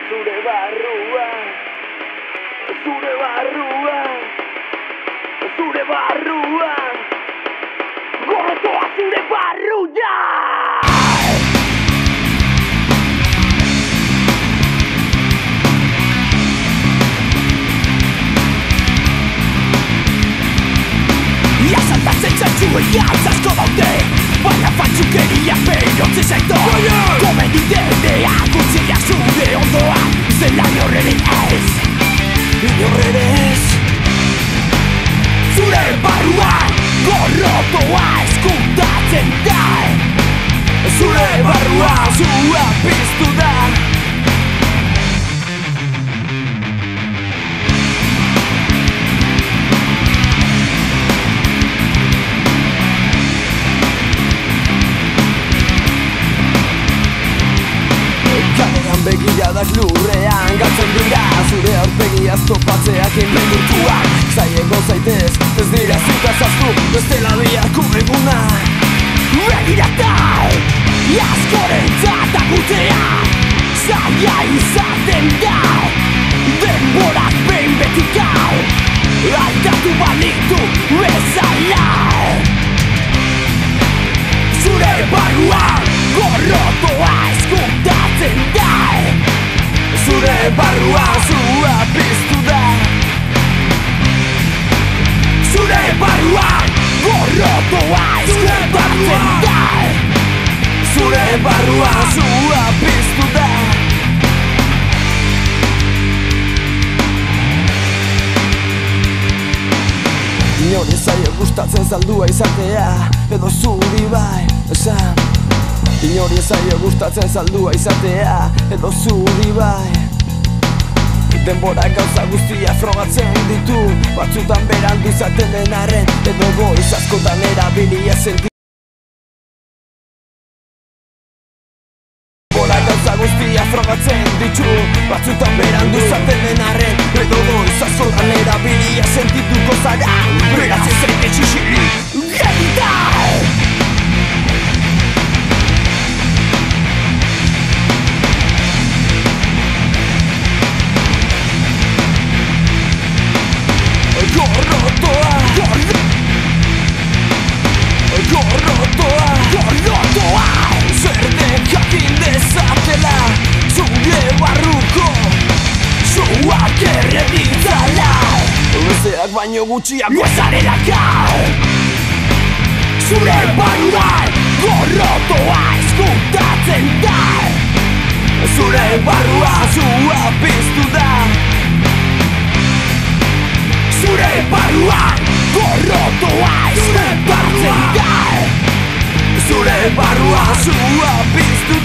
zure barruan, zure barruan, zure barruan, gorrotoa zure barruan. Saltatzen zentzueia asko daude, baina faltsukeria peirotze zaito. Komenidenea gutxia zure ondoa, zela inorrere ez, inorrere ez. Zure barruan gorrotoa eskutatzen da, zure barruan zua piztu da. Begiradak lurrean galtzen dira, zure aurpegiaz topatzeak inbendurtuak. Zaiego zaitez, ez dira zuta zaztu, bestela biharko eguna. Begiratai, askorentzat agutea, zaila izaten da, denborak behin betikau, aldatu balitu bezala. Zure barruan gorrotoa eskutatzen da, zure barruan zua piztu da. Zure barruan gorrotoa eskutatzen da, zure barruan zua piztu da. Inori zaio gustatzen zaldua izatea, edo zuri bai, esan. Inori zaio gustatzen zaldua izatea, edo zuri bai. Denbora gauza guztia frogatzen ditu, batzutan berandu izaten den arren, edo goiz askotan erabilia senti. Denbora gauza guztia frogatzen ditu, batzutan berandu izaten den arren, edo goiz askotan erabilia sentituko zara. Beratzen zaite txixili genital. Gorrotoa zer den jakin dezatela, zure barruko zuak erreditzala, bezeak baino gutxiago ezarelaka. Zure barruan gorrotoa eskutatzen da, zure barruan zua piztu da. Zure barruan gorrotoa eskutatzen da, zure barruan zua piztu